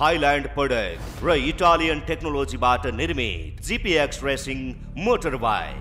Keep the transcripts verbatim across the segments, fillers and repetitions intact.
Thailand पडक र Italian टेक्नोलोजीबाट निर्मित जीपीएक्स रेसिङ मोटर बाइक।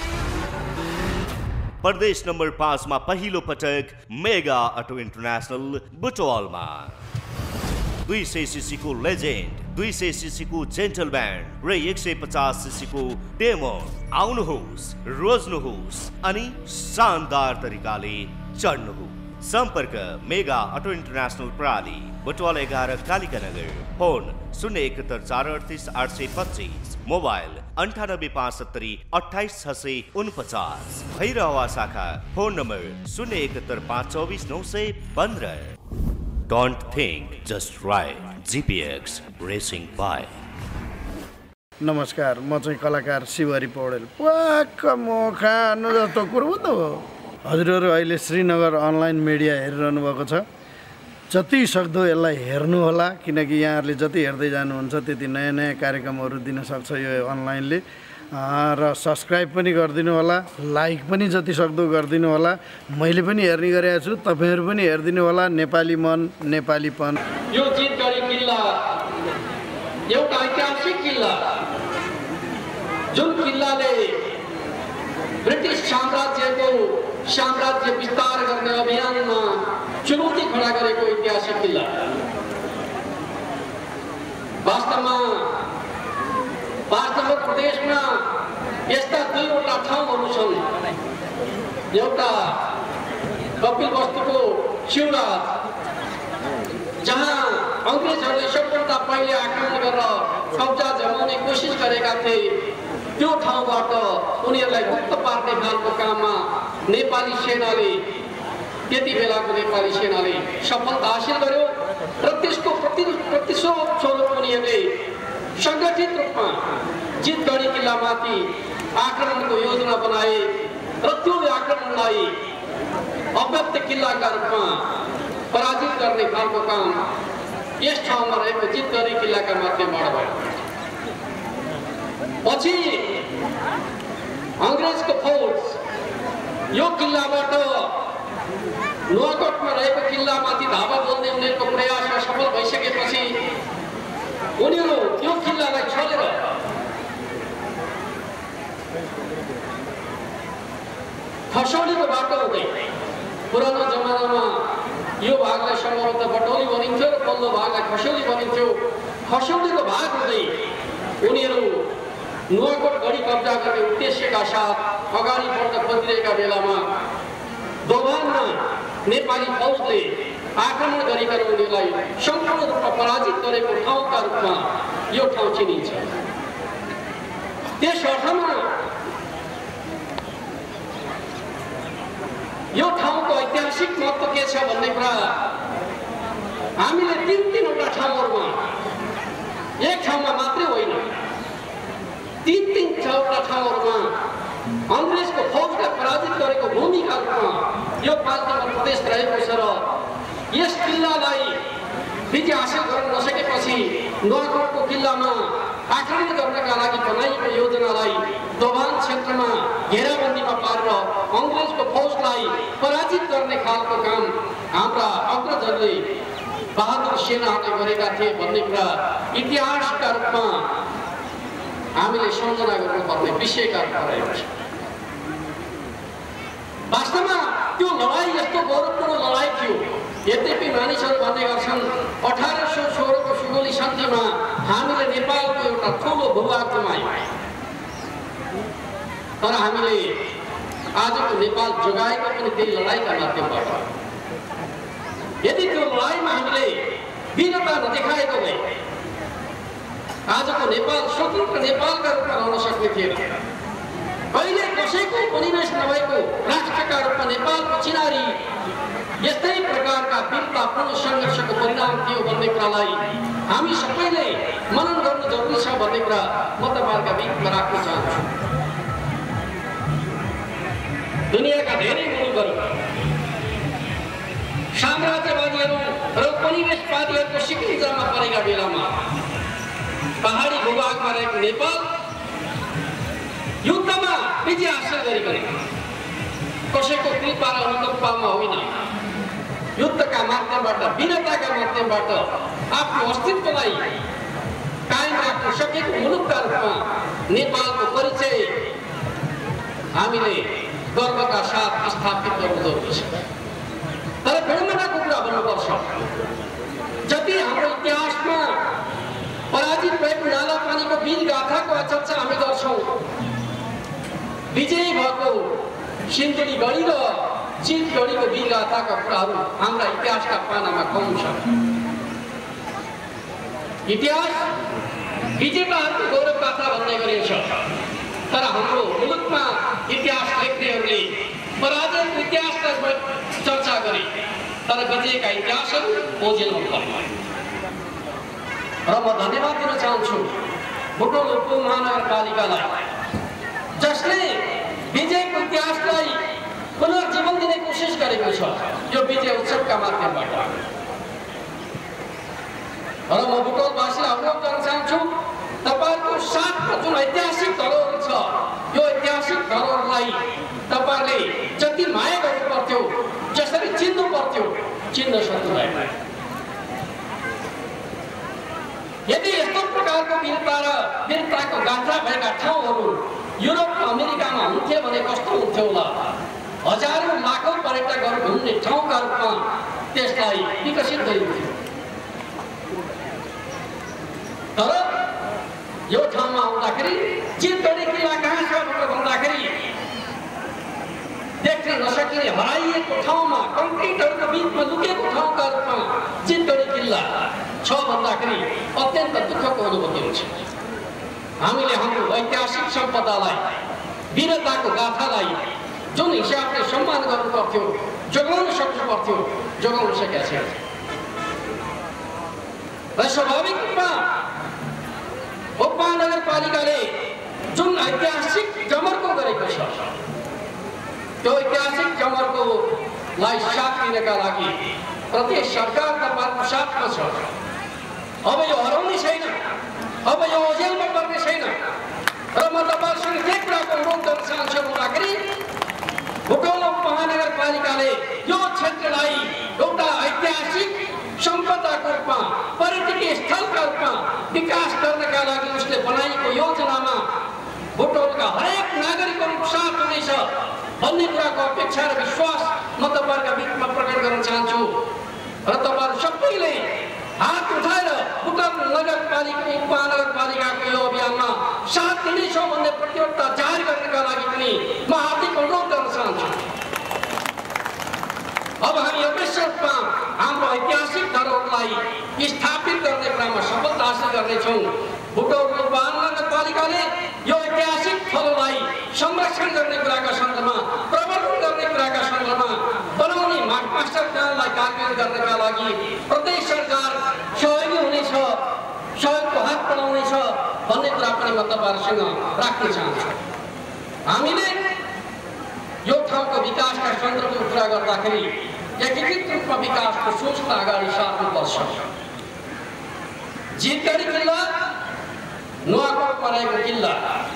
प्रदेश नम्बर पाँचमा पहिलो पटक मेगा अटो इन्टरनेसनल बुटवलमा दुई सय सीसी को लेजेन्ड, दुई सय सीसी को जेन्टलम्यान र एक सय पचास सीसी को डेमो। आउनुहोस्, रोज्नुहोस् अनि शानदार तरिकाले चढ्नुहोस्। सम्पर्क मेगा अटो इन्टरनेसनल प्रणाली, बुटवल एघार, कालिका नगर। फोन शून्य एकहत्तर चार अडतिस आठ सय पच्चिस। मोबाइल अंठानब्बे पाँच सत्तरी अट्ठाइस छ सय उनपचास। भैरहवा शाखा फोन नंबर शून्य एकहत्तर पाँच चौबीस नौ सय पन्ध्र। Don't think, just ride GPX racing bike. नमस्कार, म चाहिँ कलाकार शिवहरि पौडेल। वाक्क म खानु जस्तो कुरो त हो। हजुरहरू अहिले श्रीनगर अनलाइन मिडिया हेरिरहनु भएको छ। जति सक्दो यसलाई हेर्नु होला, किनकि यहाँहरूले जति हेर्दै जानुहुन्छ त्यति नयाँ नयाँ कार्यक्रमहरू दिन सक्छ यो अनलाइनले। र सब्सक्राइब पनि गरिदिनु होला, लाइक पनि जति सक्दो गरिदिनु होला। मैले पनि हेर्ने गरेको छु, तपाईँहरू पनि हेरिदिनु होला। नेपाली मन, नेपालीपन। यो जितगढी किल्ला एउटा ऐतिहासिक किल्ला, जुन किल्लाले ब्रिटिस साम्राज्यको साम्राज्य विस्तार गर्ने अभियानमा चुनौती खडा गरेको ऐतिहासिक किल्ला। वास्तवमा पाँच नम्बर प्रदेशमा यस्ता दुईवटा ठाउँहरू छन्। एउटा कपिलवस्तुको शिवराज, जहाँ अङ्ग्रेजहरूले सबभन्दा पहिले आक्रमण गरेर कब्जा जमाउने कोसिस गरेका थिए। त्यो ठाउँबाट उनीहरूलाई मुक्त पार्ने खालको काममा नेपाली सेनाले, त्यति बेलाको नेपाली सेनाले सफलता हासिल गर्यो र त्यसको प्रति प्रतिशोध स्वरूप उनीहरूले सङ्गठित रूपमा जितगढी किल्लामाथि आक्रमणको योजना बनाए र त्यो आक्रमणलाई अव्यक्त किल्लाका रूपमा पराजित गर्ने खालको काम यस ठाउँमा रहेको जितगढी किल्लाका माध्यमबाट भयो। पछि अङ्ग्रेजको फौज यो किल्लाबाट नुवाकोटमा रहेको किल्लामाथि धावा बोल्ने उनीहरूको प्रयासमा सफल भइसकेपछि उनीहरू यो किल्लालाई छोडेर खसौलीको बाटो हुँदै, पुरानो जमानामा यो भागलाई सम्भवतः बटौली भनिन्थ्यो र पल्लो भागलाई खसौली भनिन्थ्यो, खसौलीको भाग हुँदै उनीहरू नुवाकोट गढी कब्जा गर्ने उद्देश्यका साथ अगाडि बढ्न खोजिरहेका बेलामा दोभानमा नेपाली फौजले आक्रमण गरिकन उनीहरूलाई सम्पूर्ण रूपमा पराजित गरेको ठाउँका रूपमा यो ठाउँ चिनिन्छ। त्यस अर्थमा यो ठाउँको ऐतिहासिक महत्त्व के छ भन्ने कुरा हामीले तीन तीनवटा ठाउँहरूमा, एक ठाउँमा मात्रै होइन, तीन तीन चारवटा ठाउँहरूमा अङ्ग्रेजको फौजलाई पराजित गरेको भूमिका रूपमा यो पाँच नम्बर प्रदेश रहेको छ। र यस किल्लालाई विजय हासिल गर्न नसकेपछि नुवाकोटको किल्लामा आक्रमण गर्नका लागि बनाइएको योजनालाई दोभान क्षेत्रमा घेराबन्दीमा पारेर अङ्ग्रेजको फौजलाई पराजित गर्ने खालको काम हाम्रा अग्रजहरूले, बहादुर सेनाहरूले गरेका थिए भन्ने कुरा इतिहासका रूपमा हामीले सम्झना गर्नुपर्ने विषयका रूपमा रहेको छ। वास्तवमा त्यो लडाइँ यस्तो गौरवपूर्ण लडाइँ थियो। यद्यपि मानिसहरू भन्ने गर्छन् अठार सौ सोह्रको सुगोली सन्धिमा हामीले नेपालको एउटा ठुलो भूभाग गुमायौँ, तर हामीले आजको नेपाल जोगाएको पनि त्यही लडाइँका माध्यमबाट। यदि त्यो लडाइँमा हामीले वीरता नदेखाएको भए आजको नेपाल स्वतन्त्र नेपालका रूपमा रहन सक्ने थिएन। कहिले कसैको उपनिवेश नभएको राष्ट्रका रूपमा नेपालको चिनारी यस्तै प्रकारका वीरतापूर्ण सङ्घर्षको परिणाम थियो भन्ने कुरालाई हामी सबैले मनन गर्नु जरुरी छ भन्ने कुरा म तपाईँहरूका बिचमा राख्न चाहन्छु। दुनियाँका धेरै मुलुकहरू साम्राज्यवादीहरू र उपनिवेशवादीहरूको सिक्किममा परेका बेलामा पहाडी भूभागमा रहेको नेपाल युद्धमा विजय हासिल गरेको कसैको कृपा र अनुकम्पामा होइन, युद्धका माध्यमबाट वीरताका माध्यमबाट आफ्नो अस्तित्वलाई कायम राख्न सकेको मुलुकका रूपमा नेपालको परिचय हामीले गर्वका साथ स्थापित गर्नु जरुरी छ। तर विडम्बनाको कुरा भन्नुपर्छ, जति हाम्रो इतिहासमा पराजित भएको नाला पानीको वीर गाथाको चर्चा हामी गर्छौँ, विजयी भएको सिन्धुली गढी र चितगढीको वीर गाथाका कुराहरू हाम्रा इतिहासका पानामा कम छ। इतिहास विजेताहरूको गौरव गाथा भन्ने गरिन्छ, तर हाम्रो मुलुकमा इतिहास लेख्नेहरूले पराजयको इतिहासलाई चर्चा गरे, तर विजयका इतिहासहरू खोजिनु पर्यो। र म धन्यवाद दिन चाहन्छु बुटोल उपमहानगरपालिकालाई, जसले विजयको इतिहासलाई पुनर्जीवन दिने कोसिस गरेको छ यो विजय उत्सवका माध्यमबाट। र म बुटोलवासीलाई अनुरोध गर्न चाहन्छु, तपाईहरुको साथमा जुन ऐतिहासिक धरोहर छ यो ऐतिहासिक धरोहरलाई तपाईहरुले जति माया गर्नु पर्थ्यो, जसरी चिन्नु पर्थ्यो, चिन्न सक्नुभएन। यदि यस्तो प्रकारको वीरता र वीरताको गाथा भएका ठाउँहरू युरोप र अमेरिकामा हुन्थे भने कस्तो हुन्थ्यो होला। हजारौं लाखौं पर्यटकहरू घुम्ने ठाउँका रूपमा त्यसलाई विकसित गरिन्थ्यो। तर यो ठाउँमा आउँदाखेरि चितगढी किल्ला कहाँ छ भनेर भन्दाखेरि देख्न नसकिने हराइएको ठाउँमा कङ्क्रिटहरूको बिचमा लुकेको ठाउँका रूपमा चितगढी किल्ला छ भन्दाखेरि अत्यन्त दुःखको अनुभूति हुन्छ। हामीले हाम्रो ऐतिहासिक सम्पदालाई, वीरताको गाथालाई जुन हिसाबले सम्मान गर्नु पर्थ्यो, जोगाउन सक्नु पर्थ्यो, जोगाउन सकेका छैन। र स्वाभाविक रूपमा उपमहानगरपालिकाले जुन ऐतिहासिक जमर्को गरेको छ त्यो ऐतिहासिक जमर्कोलाई साथ दिनका लागि प्रदेश सरकार तपाईहरुको साथमा छ। अब यो हराउने छैन, अब यो ओझेलमा पर्ने छैन। र म तपाईहरुसँग के कुराको अनुरोध गर्न चाहन्छु भन्दाखेरि बुटोल उपमहानगरपालिकाले यो क्षेत्रलाई एउटा ऐतिहासिक सम्पदाको रूपमा, पर्यटकीय स्थलका रूपमा विकास गर्नका लागि उसले बनाएको योजनामा बुटोलका हरेक नागरिकहरूको साथ हुनेछ भन्ने कुराको अपेक्षा र विश्वास म तपाईहरुका बिचमा प्रकट गर्न चाहन्छु। र तपाईहरु सबैले हात उठाएर बुटोल नगरपालिका उपमहानगरपालिकाको यो अभियानमा साथ दिनेछौँ भन्ने प्रतिबद्धता जाहेर गर्नका लागि पनि म हार्दिक अनुरोध गर्न चाहन्छु। अब हामी अवश्य रूपमा हाम्रो ऐतिहासिक धरोहरलाई स्थापित गर्ने क्रममा सफलता हासिल गर्नेछौँ। बुटोल उपमहानगरपालिकाले यो ऐतिहासिक थलोलाई संरक्षण गर्ने कुराका सन्दर्भमा, प्रवर्धन गर्ने कुराका सन्दर्भमा, बनाउने मास्टर प्लानलाई कार्यान्वयन गर्नका लागि प्रदेश सरकार सहयोगी हुनेछ, सहयोगको हात बढाउनेछ भन्ने कुरा पनि म तपाईहरुसँग राख्न चाहन्छु। हामीले यो ठाउँको विकासका सन्दर्भमा कुरा गर्दाखेरि एकीकृत रूपमा विकासको सोचलाई अगाडि सार्नुपर्छ। चितगढी किल्ला, नुवाकोटमा रहेको किल्ला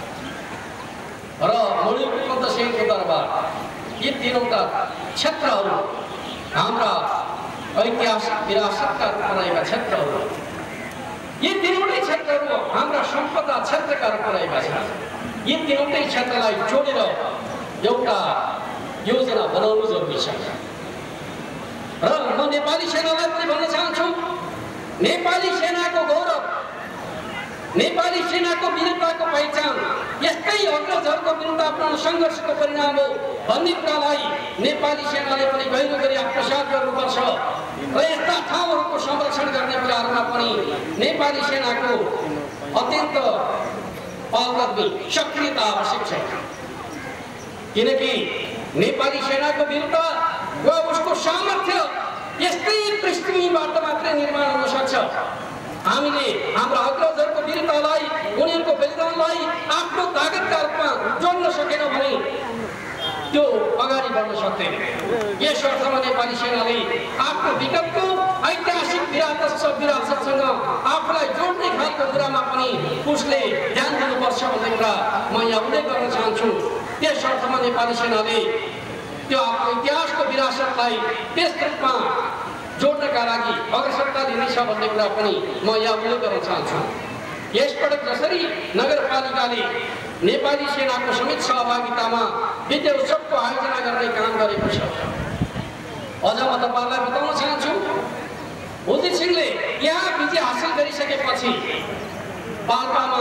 र मणिपुरको दशैंको दरबार, यी तीनवटा क्षेत्रहरू हाम्रा ऐतिहासिक विरासतका रूपमा रहेका क्षेत्रहरू। यी तीनवटै क्षेत्रहरू हाम्रा सम्पदा क्षेत्रका रूपमा रहेका छन्। यी तीनवटै क्षेत्रलाई जोडेर एउटा योजना बनाउनु जरुरी छ। र म नेपाली सेनालाई पनि भन्न चाहन्छु, नेपाली सेनाको गौरव, नेपाली सेनाको वीरताको पहिचान यस्तै अग्रजहरूको विरुद्ध आफ्नो सङ्घर्षको परिणाम हो भन्ने कुरालाई नेपाली सेनाले पनि गहिरो गरी आत्मसात गर्नुपर्छ। र यस्ता ठाउँहरूको संरक्षण गर्ने कुराहरूमा पनि नेपाली सेनाको अत्यन्त पाल्कदमी सक्रियता आवश्यक छ। किनकि नेपाली सेनाको वीरता वा उसको सामर्थ्य यस्तै पृष्ठभूमिबाट मात्रै निर्माण हुन सक्छ। हामीले हाम्रा अग्रजहरूको वीरतालाई, उनीहरूको बलिदानलाई आफ्नो ताकतका रूपमा जोड्न सकेनौँ भने त्यो अगाडि बढ्न सक्दैन। यस अर्थमा नेपाली सेनाले आफ्नो विगतको ऐतिहासिक विरासत विरासतसँग आफूलाई जोड्ने खालको कुरामा पनि उसले ध्यान दिनुपर्छ भन्ने कुरा म यहाँ उल्लेख गर्न चाहन्छु। त्यस अर्थमा नेपाली सेनाले त्यो आफ्नो इतिहासको विरासतलाई त्यस रूपमा जोड्नका लागि अग्रसरता दिनेछ भन्ने कुरा पनि म यहाँ उल्लेख गर्न चाहन्छु। यसपटक जसरी नगरपालिकाले नेपाली सेनाको समेत सहभागितामा विद्या उत्सवको आयोजना गर्ने काम गरेको छ, अझ म तपाईँलाई बताउन चाहन्छु उदित सिंहले यहाँ विजय हासिल गरिसकेपछि पाल्पामा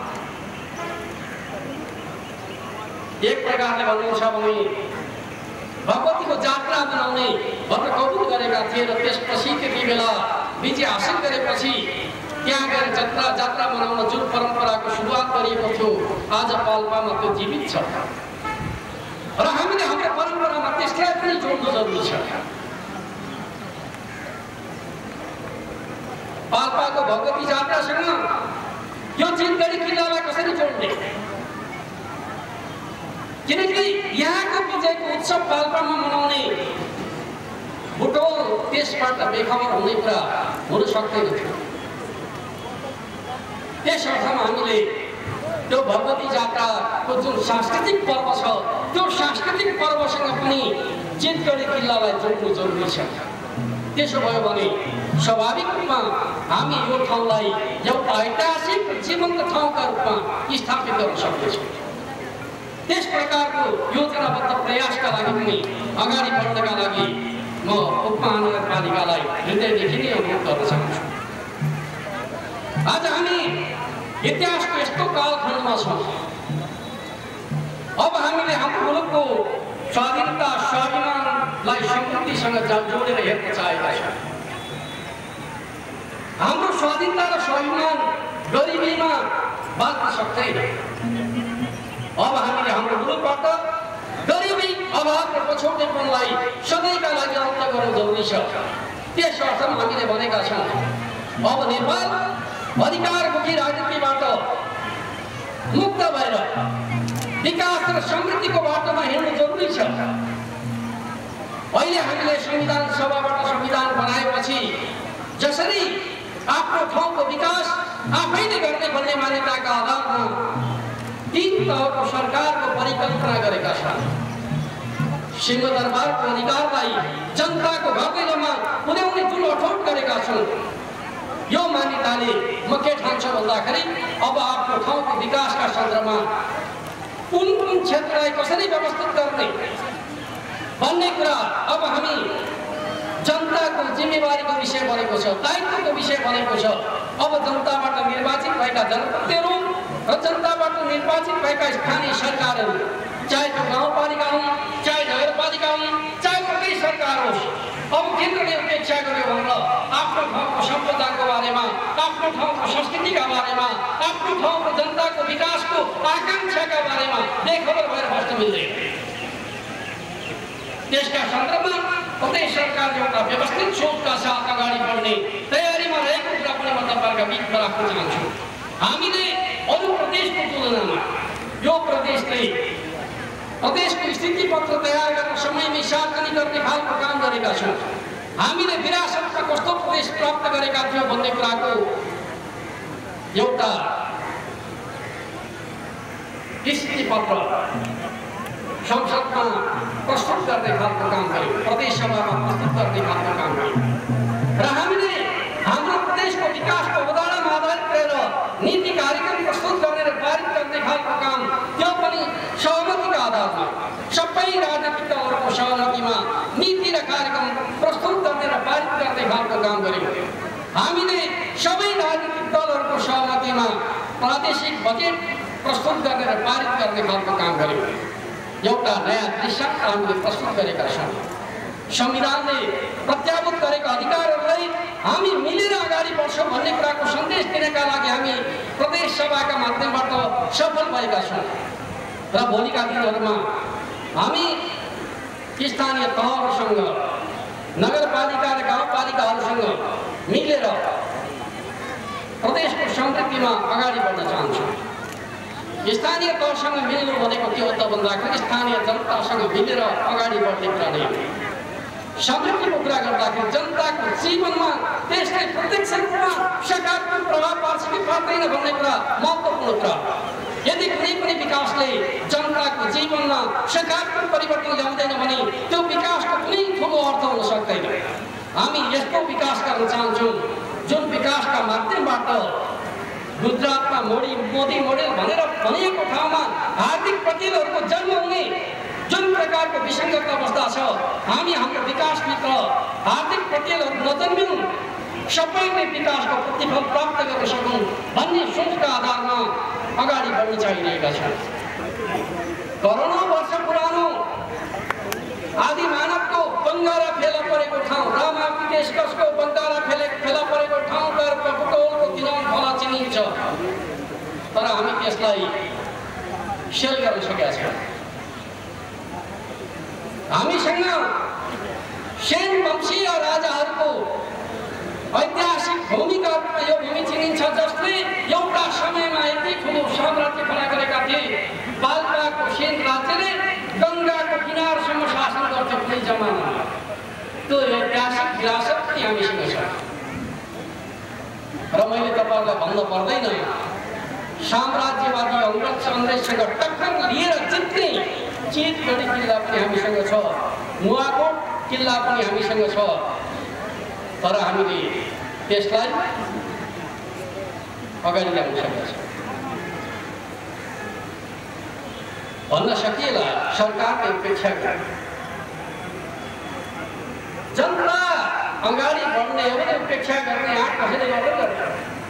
एक प्रकारले भन्नुहुन्छ भने भगवतीको जात्रा बनाउने भनेर कबुल गरेका थिए र त्यसपछि त्यति बेला विजय हासिल गरेपछि त्यहाँ गएर जात्रा जात्रा मनाउन जुन परम्पराको सुरुवात गरिएको थियो आज पाल्पामा त्यो जीवित छ र हामीले हाम्रो परम्परामा त्यसलाई पनि जोड्नु जरुरी छ। पाल्पाको भगवती जात्रासँग यो जिनगढी किल्लालाई कसरी जोड्ने, किनकि यहाँको विजयको उत्सव पाल्पामा मनाउने बुटोल त्यसबाट बेखबर हुने कुरा हुन सक्दैन थियो। त्यस अर्थमा हामीले त्यो भगवती जात्राको जुन सांस्कृतिक पर्व छ त्यो सांस्कृतिक पर्वसँग पनि जिनगढी किल्लालाई जोड्नु जरुरी छ। त्यसो भयो भने स्वाभाविक रूपमा हामी यो ठाउँलाई एउटा ऐतिहासिक जीवन्त ठाउँका रूपमा स्थापित गर्न सक्नेछौँ। त्यस प्रकारको योजनाबद्ध प्रयासका लागि पनि अगाडि बढ्नका लागि म उपमहानगरपालिकालाई हृदयदेखि नै अनुरोध गर्न चाहन्छु। आज हामी इतिहासको यस्तो कालखण्डमा छौँ, अब हामीले हाम्रो मुलुकको स्वाधीनता स्वाभिमानलाई समृद्धिसँग जोडेर हेर्न चाहेका छौँ। हाम्रो स्वाधीनता र स्वाभिमान गरिबीमा बाँच्न सक्दैन। अब हामीले हाम्रो मुलुकबाट गरिबी अभाव र पछौटेपनलाई सधैँका लागि अन्त्य गर्नु जरुरी छ। त्यस अर्थमा हामीले भनेका छौँ अब नेपाल अधिकारमुखी राजनीतिबाट मुक्त भएर विकास र समृद्धिको बाटोमा हिँड्नु जरुरी छ। अहिले हामीले संविधान सभाबाट संविधान बनाएपछि जसरी आफ्नो ठाउँको विकास आफैले गर्ने भन्ने मान्यताका आधारमा तीन तहको सरकारको परिकल्पना गरेका छन्। सिंहदरबारको अधिकारलाई जनताको घरैमा पुर्याउने जुन अठोट गरेका छन्, यो मान्यताले म के ठान्छु भन्दाखेरि अब आफ्नो ठाउँको विकासका सन्दर्भमा कुन कुन क्षेत्रलाई कसरी व्यवस्थित गर्ने भन्ने कुरा अब हामी जनताको जिम्मेवारीको विषय बनेको छ, दायित्वको विषय बनेको छ। अब जनताबाट निर्वाचित भएका जनप्रतिनिधिहरू र जनताबाट निर्वाचित भएका स्थानीय सरकारहरू, चाहे त्यो गाउँपालिका हुन्, चाहे नगरपालिका हुन्, चाहे प्रदेश सरकार होस्, अब केन्द्रले अपेक्षा गर्यो भनेर आफ्नो ठाउँको सम्पदाको बारेमा, आफ्नो ठाउँको संस्कृतिका बारेमा, आफ्नो ठाउँको जनताको विकासको आकांक्षाका बारेमा बेखबर भएर बस्न मिल्दैन। त्यसका सन्दर्भमा प्रदेश सरकार एउटा व्यवस्थित सोचका साथ अगाडि बढ्ने तयारीमा रहेको कुरा पनि म तपाईँहरूका बिचमा राख्न चाहन्छु। हामीले अरू प्रदेशको तुलनामा यो प्रदेशले प्रदेशको स्थिति पत्र तयार गर्न समयमै सार्वजनिक गर्ने खालको काम गरेका छौँ। हामीले विरासतमा कस्तो प्रदेश प्राप्त गरेका थियौँ भन्ने कुराको एउटा स्थिति पत्र संसदमा प्रस्तुत गर्ने खालको काम गर्यौँ, प्रदेश सभामा प्रस्तुत गर्ने खालको काम गर्यौँ र हामीले हाम्रो प्रदेशको विकासको उदाहरणमा आधारित रहेर नीति कार्यक्रम प्रस्तुत गर्ने र पारित गर्ने खालको काम त्यो पनि सहमतिका आधारमा सबै राजनीतिक दलहरूको सहमतिमा नीति र कार्यक्रम प्रस्तुत गर्ने र पारित गर्ने खालको काम गर्यौँ। हामीले सबै राजनीतिक दलहरूको सहमतिमा प्रादेशिक बजेट प्रस्तुत गर्ने र पारित गर्ने खालको काम गर्यौँ। एउटा नयाँ दृष्टान्त हामीले प्रस्तुत गरेका छौँ। संविधानले प्रत्याभूत गरेका अधिकारहरूलाई हामी मिलेर अगाडि बढ्छौँ भन्ने कुराको सन्देश दिनका लागि हामी प्रदेश सभाका माध्यमबाट सफल भएका छौँ र भोलिका दिनहरूमा हामी स्थानीय तहहरूसँग, नगरपालिका र गाउँपालिकाहरूसँग मिलेर प्रदेशको समृद्धिमा अगाडि बढ्न चाहन्छौँ। स्थानीय तहसँग मिल्नु भनेको के हो त भन्दाखेरि स्थानीय जनतासँग मिलेर अगाडि बढ्ने कुरा नै हो। समृद्धिको कुरा गर्दाखेरि जनताको जीवनमा त्यसले प्रत्यक्ष रूपमा सकारात्मक प्रभाव पार्छ कि पर्दैन भन्ने कुरा महत्त्वपूर्ण कुरा। यदि कुनै पनि विकासले जनताको जीवनमा सकारात्मक परिवर्तन परिवर्तन ल्याउँदैन भने त्यो विकासको कुनै ठुलो अर्थ हुन सक्दैन। हामी यस्तो विकास गर्न चाहन्छौँ जुन विकासका माध्यमबाट गुजरातमा मोडी मोदी मोडेल भनेर भनिएको ठाउँमा हार्दिक पटेलहरूको जन्म हुने जुन प्रकारको विसङ्गत अवस्था छ, हामी हाम्रो विकासभित्र हार्दिक पटेलहरू नजन्मिउँ, सबैले विकासको प्रतिफल प्राप्त गर्न सकौँ भन्ने सोचका आधारमा अगाडि बढ्न चाहिरहेका छन्। करोडौँ वर्ष पुरानो आदि मानवको बङ्गारा फेला परेको ठाउँ, रामा विदेशको बङ्गारा फेला फेला परेको ठाउँ तर्फ बुटौलको दिनाम खोला चिनिन्छ, तर हामी त्यसलाई सेल गर्न सकेका छैनौँ। हामीसँग सेन वंशीय राजाहरूको ऐतिहासिक भूमिका यो भूमि चिनिन्छ, जसले एउटा समयमा यति ठुलो साम्राज्य खडा गरेका थिए। पाल्पाको सेन राज्यले गङ्गाको किनारसम्म शासन गर्थ्यो कुनै जमानामा। त्यो ऐतिहासिक विरासत पनि हामीसँग छ। र मैले तपाईँहरूलाई भन्न पर्दैन, साम्राज्यवादी अङ्ग्रेज अङ्ग्रेजसँग टक्कर लिएर जित्ने चितगढी किल्ला पनि हामीसँग छ, नुवाकोट किल्ला पनि हामीसँग छ, तर हामीले त्यसलाई अगाडि ल्याउन सकेका छौँ। भन्न सकिएला सरकारले अपेक्षा गरे जनता अगाडि बढ्नेहरूले अपेक्षा गर्ने आँट कसैले गर्दैन।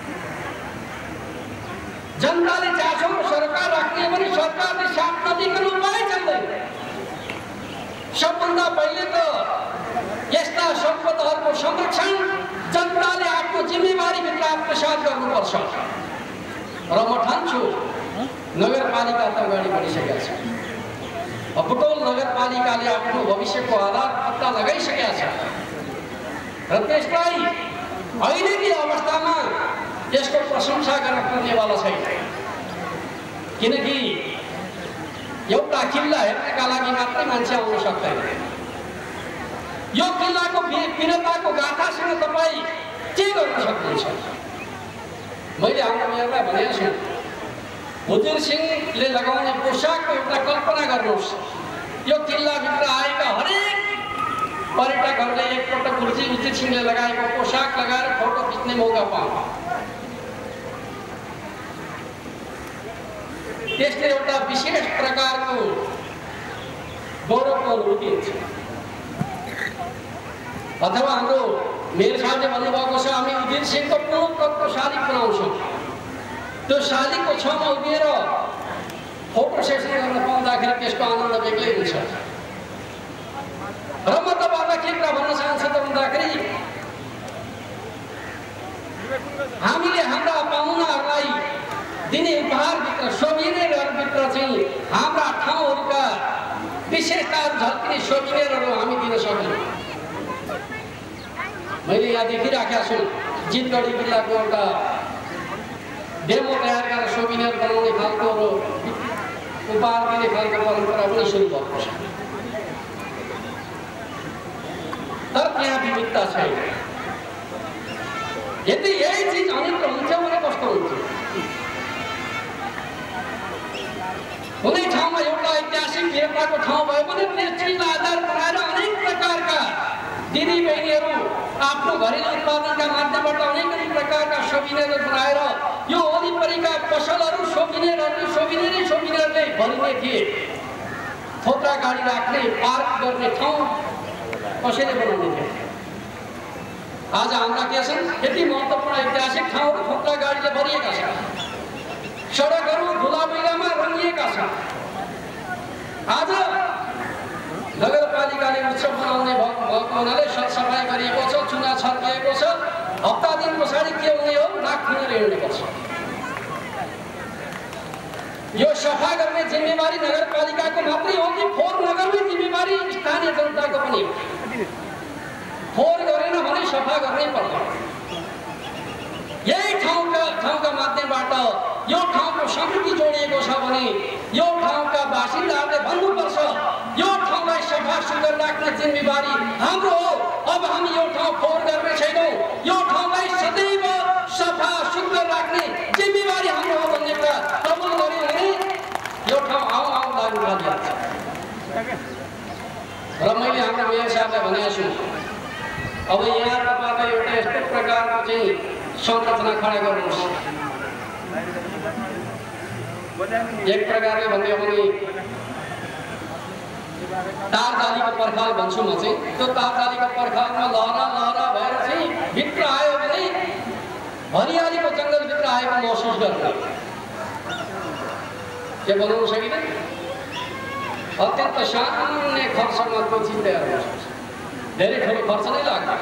जनताले चासो सरकार राख्ने भने सरकारले साथ नदिकन उपाय चल्दैन। सबभन्दा पहिले त यस्ता सम्पदाहरूको संरक्षण जनताले आफ्नो जिम्मेवारीभित्र आत्मसात गर्नुपर्छ। र म ठान्छु नगरपालिका त अगाडि बढिसकेका छ। बुटौल नगरपालिकाले आफ्नो भविष्यको आधार पत्ता लगाइसकेका छ र त्यसलाई अहिलेको अवस्थामा यसको प्रशंसा गर्न पुग्नेवाला छैन। किनकि एउटा किल्ला हेर्नका लागि मात्रै मान्छे आउन सक्दैन। यो किल्लाको वीरताको गाथासँग तपाईँ के गर्न सक्नुहुन्छ? मैले हाम्रो मेयरलाई भनेको छु, हुजुर सिंहले लगाउने पोसाकको एउटा कल्पना गर्नुहोस्। यो किल्लाभित्र आएका हरेक पर्यटकहरूले एकपल्ट गुरुजी हुजुर सिंहले लगाएको पोसाक लगाएर फोटो खिच्ने मौका पाऊ। त्यसले एउटा विशेष प्रकारको गौरवको अनुभूति हुन्छ। अथवा हाम्रो मेयर साहबले भन्नुभएको छ, हामी हुजुर सिंहको पूर्णको शालिग बनाउँछौँ। त्यो शालिगको छेउमा उभिएर फोटो सेसन गर्न पाउँदाखेरि त्यसको आनन्द बेग्लै हुन्छ। र म तपाईँहरूलाई के कुरा भन्न चाहन्छु त भन्दाखेरि हामीले हाम्रा पाहुनाहरूलाई दिने उपहारभित्र सोभिनियरहरूभित्र चाहिँ हाम्रा ठाउँहरूका विशेषताहरू झल्किने सोभिनियरहरू हामी दिन सक्छौँ। मैले यहाँ देखिराखेका छु जितगढी किल्लाको एउटा डेमो तयार गरेर सोभिनियर बनाउने खालको उपहार दिने खालको परम्परा पनि सुरु भएको छ। तर त्यहाँ विविधता छैन। यदि यही चिज अनेक हुन्थ्यो भने कस्तो हुन्थ्यो? कुनै ठाउँमा एउटा ऐतिहासिक वीरताको ठाउँ भयो भने त्यस चिजलाई आधार बनाएर अनेक प्रकारका दिदी बहिनीहरू आफ्नो घरेलु उत्पादनका माध्यमबाट अनेक प्रकारका सोभिनियरहरू बनाएर यो वरिपरिका पसलहरू सोभिनियरहरू सोभिनियरै सोभिनियरले भरिने थिए। थोत्रा गाडी राख्ने पार्क गर्ने ठाउँ कसैले बनाउने थियो? आज हाम्रा के छन्? यति महत्त्वपूर्ण ऐतिहासिक ठाउँहरू थोत्रा गाडीले भरिएका छन्। सडकहरू धुला मैलामा रङ्गिएका छन्। आज नगरपालिकाले उत्सव मनाउने भएको हुनाले सरसफाइ गरिएको छ, चुना छर्किएको छ। हप्ता दिन पछाडि के हुने हो? नाक खुलेर हिँड्नुपर्छ। यो सफा गर्ने जिम्मेवारी नगरपालिकाको मात्रै हो कि फोहोर नगर्ने जिम्मेवारी स्थानीय जनताको पनि हो? फोहोर गरेन भने सफा गर्नै पर्छ। यही ठाउँका ठाउँका माध्यमबाट यो ठाउँको समृद्धि जोडिएको छ भने यो ठाउँका बासिन्दाहरूले भन्नुपर्छ यो ठाउँलाई सफा सुग्घर राख्ने जिम्मेवारी हाम्रो हो। अब हामी यो ठाउँ फोहोर गर्ने छैनौँ। यो ठाउँलाई सदैव सफा सुग्घर राख्ने जिम्मेवारी हाम्रो हो भन्ने कुरा कबुल गर्यो भने यो ठाउँ आउँ आउँ लागु गरिहाल्छ। र मैले हाम्रो मेयर साहबलाई भनेको छु अब यहाँ तपाईँलाई एउटा यस्तो प्रकारको चाहिँ संरचना खडा गर्नुहोस्। एक प्रकारले भन्यो भने तार जालीको पर्खाल भन्छु म चाहिँ, त्यो तार जालीको पर्खालमा लहरा लहरा भएर चाहिँ भित्र आयो भने हरियालीको जङ्गलभित्र आएको महसुस गर्ने के बनाउन सकिँदैन। अत्यन्त सामान्य खर्चमा त्यो चिज तयार गर्छ, धेरै ठुलो खर्च नै लाग्छ।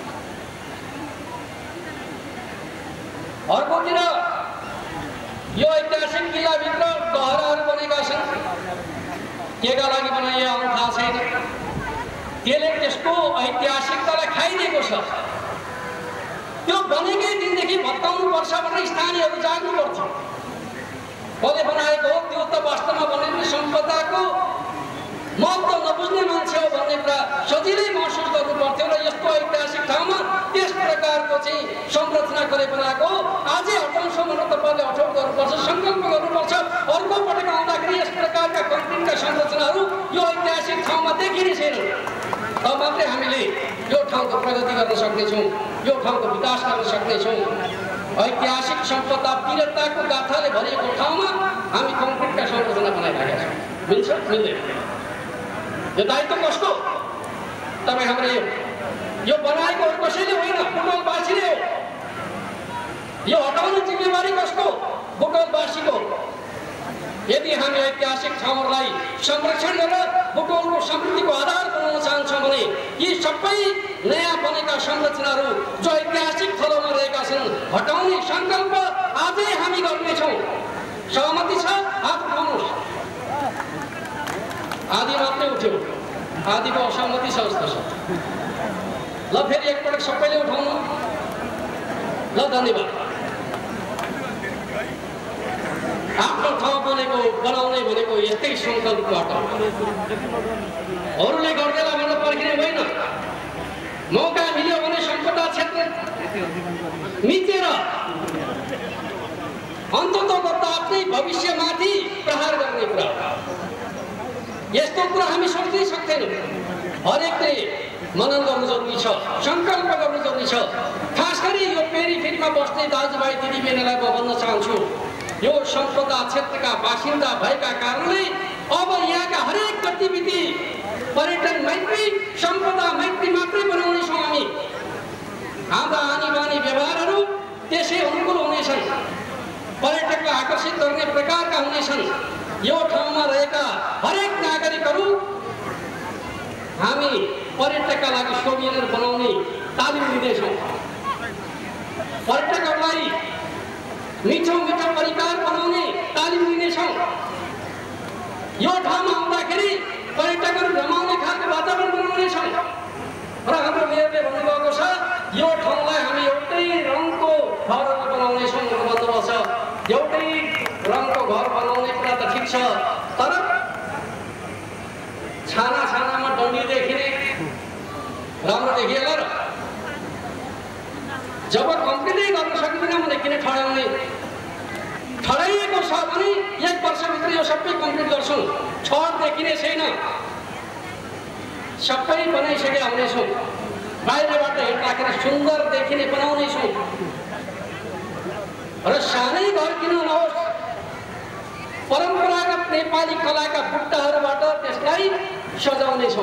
अर्कोतिर यो ऐतिहासिक किल्लाभित्र गहराहरू बनेका छन्, केका लागि बनाइए आउनु थाहा छैन। त्यसले त्यसको ऐतिहासिकतालाई खाइदिएको छ। त्यो बनेकै दिनदेखि भत्काउनु पर्छ भनेर स्थानीयहरू जाग्नु पर्थ्यो। कसले बनाएको हो त्यो त वास्तवमा बनेको सम्पदाको महत्त्व नबुझ्ने मान्छे हो भन्ने कुरा सजिलै महसुस गर्नु पर्थ्यो। र यस्तो ऐतिहासिक ठाउँमा त्यस प्रकारको चाहिँ संरचना गरे बनाएको अझै हटाउँछौँ भनेर तपाईँले अठोट गर्नुपर्छ, सङ्कल्प गर्नुपर्छ। अर्को पटक आउँदाखेरि यस प्रकारका कन्क्रिटका संरचनाहरू यो ऐतिहासिक ठाउँमा देखिने छैनन्। तब मात्रै हामीले यो ठाउँको प्रगति गर्न सक्नेछौँ, यो ठाउँको विकास गर्न सक्नेछौँ। ऐतिहासिक सम्पदा वीरताको गाथाले भरिएको ठाउँमा हामी कङ्क्रिटका संरचना बनाइरहेका छौँ। मिल्छ मिल्दैन? यो दायित्व कसको? तपाईँ हाम्रो यो यो बनाएको कसैले होइन, बुटवलवासीले हो। यो हटाउने जिम्मेवारी कसको? बुटवलवासीको। यदि हामी ऐतिहासिक ठाउँहरूलाई संरक्षण गरेर बुटवलको समृद्धिको आधार बनाउन चाहन्छौँ भने यी सबै नयाँ बनेका संरचनाहरू जो ऐतिहासिक थलोमा रहेका छन् हटाउने सङ्कल्प आजै हामी गर्नेछौँ। सहमति छ? हात उठाउनुहोस्। आदि मात्रै उठ्यो, आदिको असहमति छ जस्तो छ। ल फेरि एकपटक सबैले उठाउनु। ल धन्यवाद। आफ्नो ठाउँ बनेको बनाउने भनेको यस्तै सङ्कल्पबाट अरूले गर्दैला भनेर पर्खिने होइन। मौका मिल्यो भने सम्पदा क्षेत्र मिचेर अन्ततोगत आफ्नै भविष्यमाथि प्रहार गर्ने कुरा, यस्तो कुरा हामी सोच्नै सक्दैनौँ। हरेकले मनन गर्नु जरुरी छ, सङ्कल्प गर्नु जरुरी छ। खास गरी यो पेरिफेरीमा बस्ने दाजुभाइ दिदीबहिनीलाई म भन्न चाहन्छु, यो सम्पदा क्षेत्रका बासिन्दा भएका कारणले अब यहाँका हरेक गतिविधि पर्यटन मैत्री सम्पदा मैत्री मात्रै बनाउनेछौँ हामी। हाम्रा आनी बानी व्यवहारहरू त्यसै अनुकूल हुनेछन्, पर्यटकलाई आकर्षित गर्ने प्रकारका हुनेछन्। यो ठाउँमा रहेका हरेक नागरिकहरू हामी पर्यटकका लागि शोभनीय बनाउने तालिम दिँदैछौँ। पर्यटकहरूलाई मिठो मिठो परिकार बनाउने तालिम दिनेछौँ। यो ठाउँमा आउँदाखेरि पर्यटकहरू रमाउने खालको वातावरण बनाउनेछौँ। र हाम्रो मेयरले भन्नुभएको छ यो ठाउँलाई हामी एउटै रङको घरहरू बनाउनेछौँ भन्नुभएको छ। एउटै रङको घर बनाउने कुरा त ठिक छ, तर छाना छानामा डन्डी देखिने राम्रो देखिएला र जब कम्प्लिटै गर्न सकिँदैन भने किन ठडाउने? ठडाइएको छ भने एक वर्षभित्र यो सबै कम्प्लिट गर्छौँ। छड देखिने छैन, सबै बनाइसकेका हुनेछौँ। बाहिरबाट हेर्दाखेरि सुन्दर देखिने बनाउनेछौँ। र सानै घर किन नहोस्, परम्परागत नेपाली कलाका बुट्टाहरूबाट त्यसलाई सजाउनेछौँ।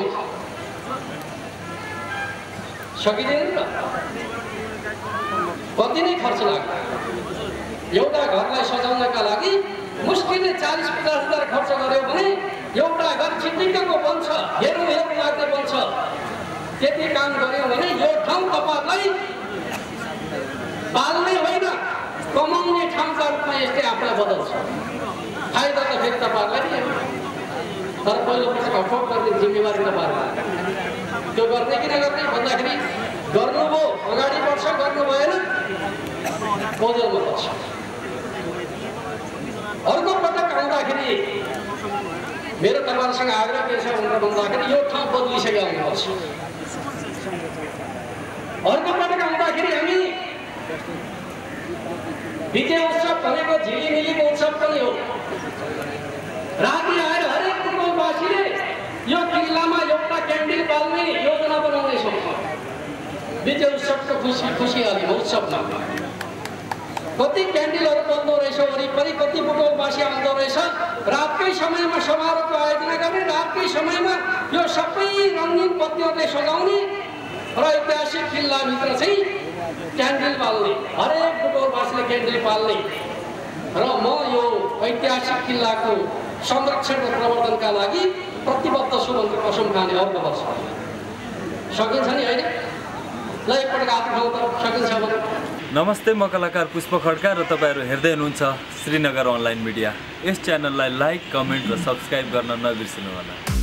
सकिँदैन त? कति नै खर्च लाग्छ? एउटा घरलाई सजाउनका लागि मुस्किलले चालिस पचास हजार खर्च गर्यो भने एउटा घर छिटिक्कको बन्छ, हेर्नु हेर्नु लाग्ने बन्छ। त्यति काम गर्यो भने यो ठाउँ तपाईँहरूलाई पाल्ने होइन, कमाउने ठाउँका रूपमा यस्तै आफूलाई बदल्छ। फाइदा त फेरि तपाईँहरूलाई नि, तर पहिलोपटक अफोर्ड गर्ने जिम्मेवारी तपाईँहरूलाई। त्यो गर्ने कि नगर्ने भन्दाखेरि गर्नुभयो अगाडि बढ्छ, गर्नु भएन बदलमा पर्छ। अर्को पटक आउँदाखेरि मेरो तपाईँहरूसँग आग्रह के छ भनेर भन्दाखेरि यो ठाउँ बदलिसकेको आउनुपर्छ। अर्को पटक आउँदाखेरि हामी विजय उत्सव भनेको झिलिमिलीको उत्सव पनि हो। राति आएर हरेक बुटवलवासीले यो किल्लामा एउटा क्यान्डी बाल्ने योजना बनाउनेछौँ। विजय उत्सवको खुसी खुसियाली महोत्सवमा कति क्यान्डलहरू बल्दो रहेछ, वरिपरि कति बुटोलवासी आउँदो रहेछ। रातकै समयमा समारोहको आयोजना गर्ने, रातकै समयमा यो सबै रङ्गीन बत्तीहरूले सजाउने र ऐतिहासिक किल्लाभित्र चाहिँ क्यान्डल बाल्ने, हरेक बुटोलवासीले क्यान्डल बाल्ने र म यो ऐतिहासिक किल्लाको संरक्षण र प्रवर्धनका लागि प्रतिबद्ध छु भनेर कसम खाने अर्को वर्ष सकिन्छ नि होइन? ल एकपटक हात उठाउँ त, सकिन्छ भने। नमस्ते, म कलाकार पुष्प खड्का र तपाईहरु हेर्दै हुनुहुन्छ श्रीनगर अनलाइन मिडिया। यस च्यानललाई लाइक, कमेन्ट र सब्स्क्राइब गर्न नबिर्सनु होला।